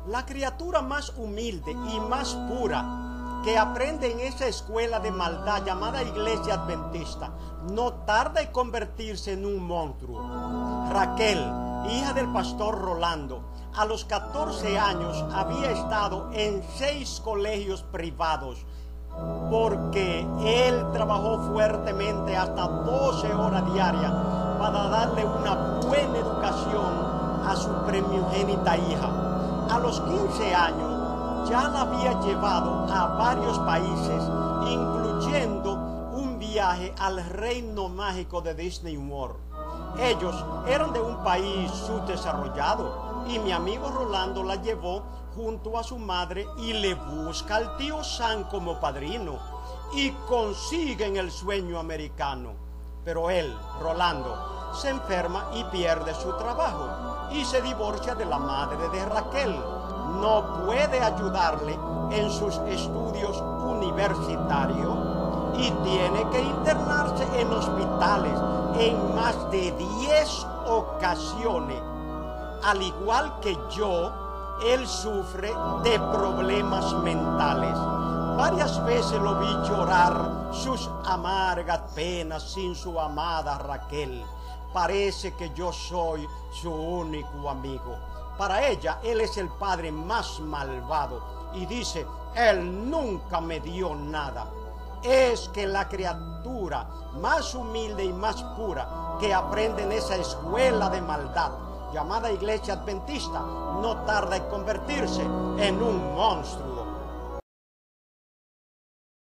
La criatura más humilde y más pura que aprende en esa escuela de maldad llamada Iglesia Adventista no tarda en convertirse en un monstruo. Raquel, hija del pastor Rolando, a los 14 años había estado en 6 colegios privados porque él trabajó fuertemente hasta 12 horas diarias para darle una buena educación a su primogénita hija. A los 15 años ya la había llevado a varios países, incluyendo un viaje al reino mágico de Disney World. Ellos eran de un país subdesarrollado y mi amigo Rolando la llevó junto a su madre y le busca al tío Sam como padrino y consiguen el sueño americano. Pero él, Rolando, se enferma y pierde su trabajo y se divorcia de la madre de Raquel. No puede ayudarle en sus estudios universitarios y tiene que internarse en hospitales en más de 10 ocasiones. Al igual que yo, él sufre de problemas mentales. Varias veces lo vi llorar sus amargas penas sin su amada Raquel. Parece que yo soy su único amigo. Para ella, él es el padre más malvado y dice, él nunca me dio nada. Es que la criatura más humilde y más pura que aprende en esa escuela de maldad llamada Iglesia Adventista no tarda en convertirse en un monstruo.